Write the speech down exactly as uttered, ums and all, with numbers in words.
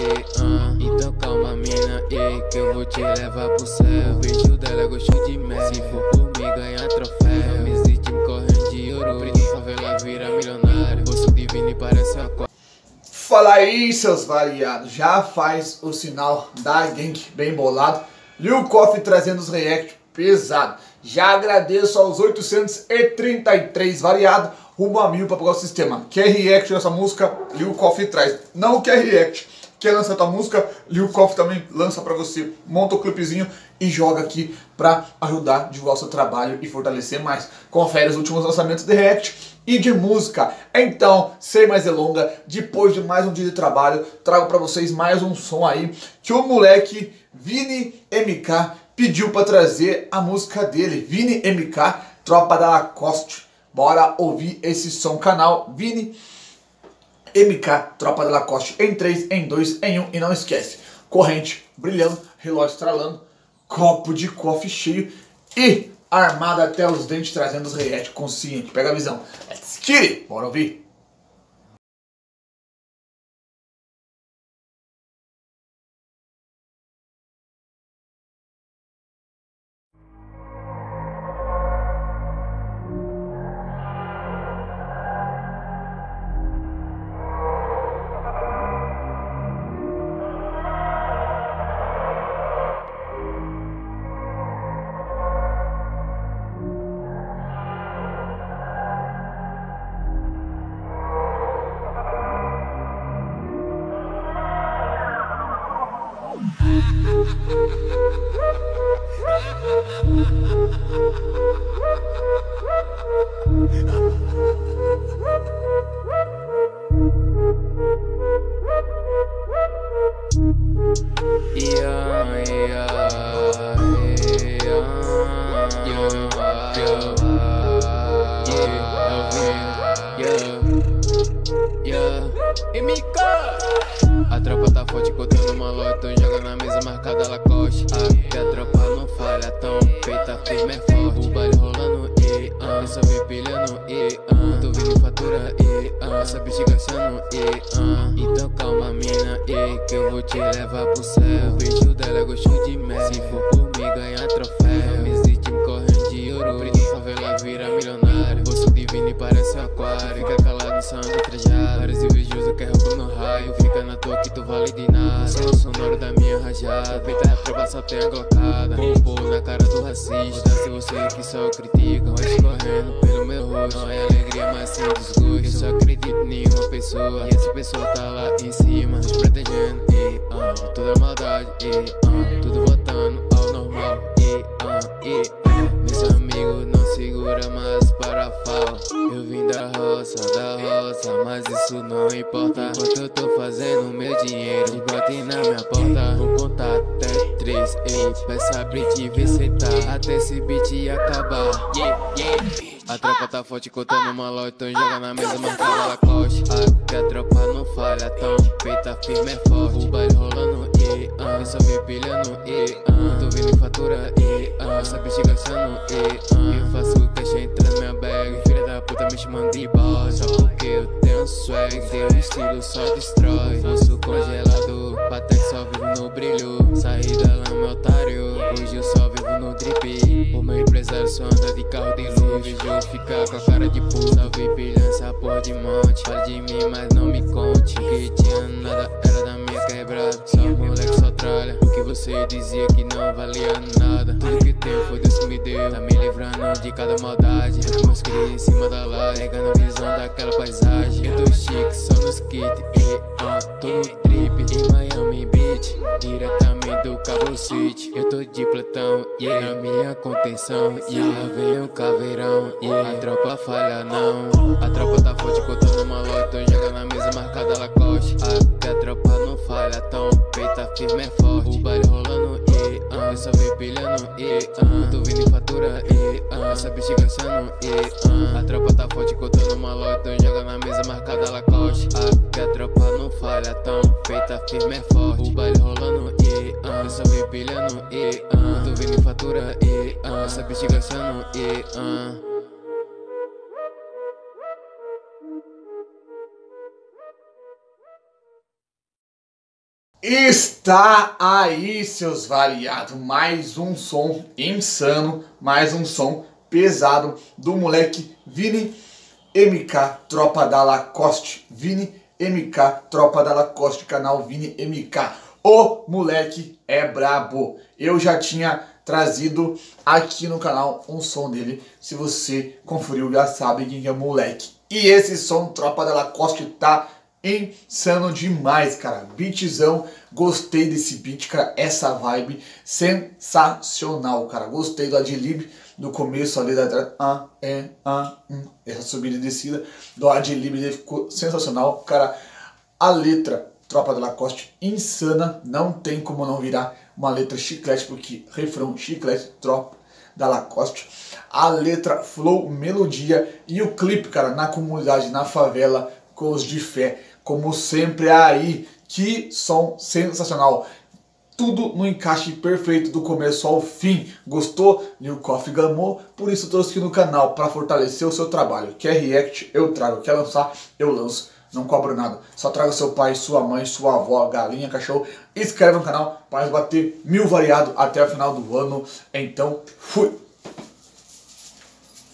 e ah. Então calma mina, e que eu vou te levar pro céu. O beijo dela gostou de mel. Se for por mim ganhar troféu, me existe me correndo de ouro. Preto em favela vira milionário. Bolso divino e parece aquário. Fala aí, seus variados. Já faz o sinal da gang bem bolado. Lil Coffee trazendo os react pesado. Já agradeço aos oitocentos e trinta e três variados, rumo a mil para pegar o sistema. Quer react dessa música? Lil Coffee traz. Não quer react, quer lançar tua música? Lil Coffee também lança para você. Monta o clipezinho e joga aqui para ajudar a divulgar o seu trabalho e fortalecer mais. Confere os últimos lançamentos de react e de música. Então, sem mais delonga, depois de mais um dia de trabalho, trago para vocês mais um som aí que o moleque Vini M K pediu para trazer a música dele. Vini M K, Tropa da Lacoste. Bora ouvir esse som, canal Vini M K, Tropa da Lacoste, em três, em dois, em um, e não esquece, corrente brilhando, relógio estralando, copo de coffee cheio e armada até os dentes, trazendo os react consciente. Pega a visão. Let's get it! Bora ouvir. A tropa tá forte contando uma lota, joga na mesa marcada Lacoste. Aqui a tropa não falha, tão peita firme é forte. O baile rolando e ah, eu só vim pilhando e ah, tô vindo fatura e ah, essa bicha gastando e ah. Então calma mina, e que eu vou te levar pro céu. O beijo dela gostou de mel. Se for por mim ganhar troféu, me existe me correndo de ouro. Preto em favela vira milionário. Bolso divino e parece aquário. Fica calado, sangue trajado. Vários invejosos quer roubar no raio. Fica na toa que tu vale de nada. Som sonoro da minha rajada. Feita a tropa só tem a glocada. Poupou na cara do racista. Se você que só critica, vai escorrendo pelo meu rosto. Não é alegria, mas sim desgosto. Eu só acredito em uma pessoa, e essa pessoa tá lá em cima, nos protegendo. E ah, toda a maldade. E ah, tudo voltando ao normal. E ah, e ah, meus amigos não segura mais para fala. Eu vim da roça, da roça, mas isso não importa. Enquanto eu tô fazendo meu dinheiro, bate na minha porta. Vou contar até três, ei, peça beat e vê cê tá, até esse beat acabar. Yeah, yeah. A tropa tá forte contando uma loja, então joga na mesa marcada Lacoste. Aqui a tropa não falha, tão peita firme é forte. O baile rolando e ah, eu só vim pilhando e ah, tô vindo em fatura e ah, essa bicha gastando e ah, eu faço caixa entrando na minha bag. Filha da puta me chamando de boss, só porque eu tenho swag. Teu estilo só destrói, pulso congelado, Patek só vivo no brilho. Saí da lama, otário, hoje eu só vivo no drip. O meu empresário só anda de carro de luxo. Vejo ficar com a cara de puta. Salve pilhando essa porra de monte. Fala de mim, mas não me conte. O que tinha nada era da minha quebrada. Só moleque, só tralha. O que você dizia que não valia nada. Tudo que tenho foi Deus que me deu. Tá me livrando de cada maldade. Meus cria em cima da laje, pegando a visão daquela paisagem. Eu tô chique, só nos kit. E ah, tô no trip em Miami Beach, diretamente do Cabo City. Eu tô de platão, yeah, na minha contenção, yeah. Lá vem o caveirão, yeah. A tropa falha não. A tropa tá forte contando uma loja, então joga na mesa marcada Lacoste. Aqui a tropa não falha, tão peita firme é forte. O baile rolando e ah, eu só vim pilhando e ah, tô vindo em fatura e ah, essa bicha gastando e ah, a tropa tá forte contando uma loja, então joga na mesa marcada Lacoste. Aqui a tropa não falha, tão peita firme é forte. O baile rolando e ah, eu só vim pilhando e ah, tô vindo em fatura e ah, essa bicha gastando e ah. Está aí, seus variados, mais um som insano, mais um som pesado do moleque Vini M K, tropa da Lacoste. Vini M K, tropa da Lacoste, canal Vini M K. O moleque é brabo. Eu já tinha trazido aqui no canal um som dele. Se você conferiu, já sabe quem é o moleque. E esse som, tropa da Lacoste, tá insano demais, cara. Beatzão, gostei desse beat, cara. Essa vibe sensacional, cara. Gostei do adlib do começo ali da ah, é, ah, hum, essa subida e descida do adlib dele ficou sensacional, cara. A letra, tropa da Lacoste, insana. Não tem como não virar uma letra chiclete, porque refrão chiclete, tropa da Lacoste. A letra, flow, melodia e o clipe, cara, na comunidade, na favela, com os de fé, como sempre aí. Que som sensacional. Tudo no encaixe perfeito do começo ao fim. Gostou? Lil Coffee gamou. Por isso trouxe aqui no canal para fortalecer o seu trabalho. Quer react? Eu trago. Quer lançar? Eu lanço. Não cobro nada. Só traga seu pai, sua mãe, sua avó, galinha, cachorro. Inscreve no canal para bater mil variados até o final do ano. Então, fui!